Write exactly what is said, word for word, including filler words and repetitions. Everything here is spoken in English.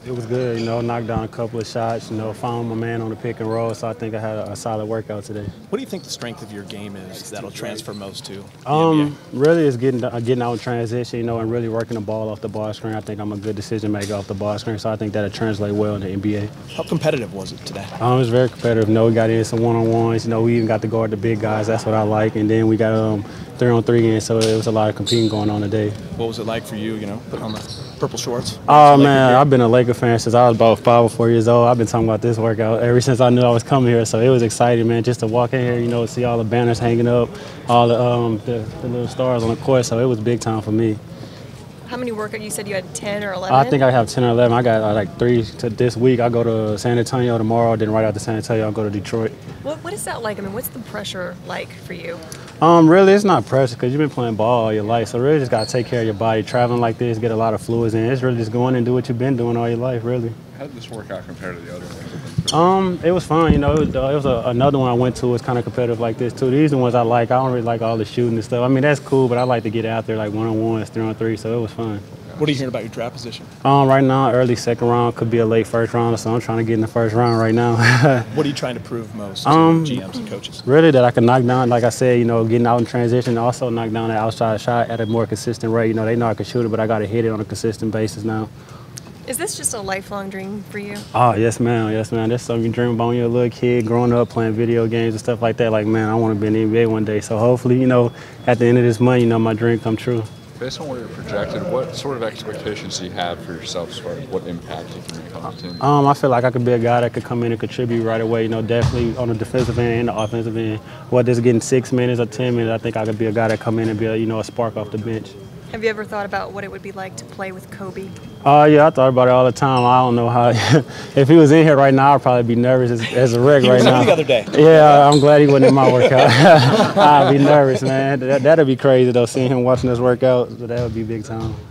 it was good, you know, knocked down a couple of shots, you know, found my man on the pick and roll, so I think I had a, a solid workout today. What do you think the strength of your game is that'll transfer most to the Um, N B A? really is getting uh, getting out in transition, you know, and really working the ball off the ball screen. I think I'm a good decision maker off the ball screen, so I think that'll translate well in the N B A. How competitive was it today? Um, it was very competitive. You know, we got in some one-on-ones, you know, we even got to guard the big guys, that's what I like, and then we got um, three-on-three games, so it was a lot of competing going on today. What was it like for you, you know, putting on the purple shorts? Oh, man, I've been a Laker fan since I was about five or four years old. I've been talking about this workout ever since I knew I was coming here, so it was exciting, man, just to walk in here, you know, see all the banners hanging up, all the, um, the, the little stars on the court, so it was big time for me. How many workouts? You said you had ten or eleven? I think I have ten or eleven. I got uh, like three to this week. I go to San Antonio tomorrow, then right after San Antonio, I'll go to Detroit. What, what is that like? I mean, what's the pressure like for you? Um, really, it's not pressure because you've been playing ball all your life, so really just got to take care of your body. Traveling like this, get a lot of fluids in. It's really just go in and do what you've been doing all your life, really. How did this workout compare to the other ones? Um, it was fun, you know. It was, uh, it was a, another one I went to was kind of competitive like this too. These are the ones I like. I don't really like all the shooting and stuff. I mean, that's cool, but I like to get out there like one-on-ones, three-on-three, so it was fun. What are you hearing about your draft position? Um, right now, early second round, could be a late first round, so I'm trying to get in the first round right now. What are you trying to prove most to Um, G Ms and coaches? Really, that I can knock down, like I said, you know, getting out in transition, also knock down that outside shot at a more consistent rate. You know, they know I can shoot it, but I got to hit it on a consistent basis now. Is this just a lifelong dream for you? Oh, yes, ma'am. Yes, ma'am. That's something you dream about when you're a little kid, growing up, playing video games and stuff like that. Like, man, I want to be in the N B A one day. So hopefully, you know, at the end of this month, you know, my dream come true. Based on where you're projected, what sort of expectations do you have for yourself as far as what impact you can make on the team? Um, I feel like I could be a guy that could come in and contribute right away, you know, definitely on the defensive end and the offensive end. Whether it's getting six minutes or ten minutes, I think I could be a guy that come in and be, a, you know, a spark off the bench. Have you ever thought about what it would be like to play with Kobe? Oh, uh, yeah, I thought about it all the time. I don't know how. If he was in here right now, I'd probably be nervous as, as a wreck right now. He was the other day. Yeah, I'm glad he wasn't in my workout. I'd be nervous, man. That, that'd be crazy, though, seeing him watching us work out. That would be big time.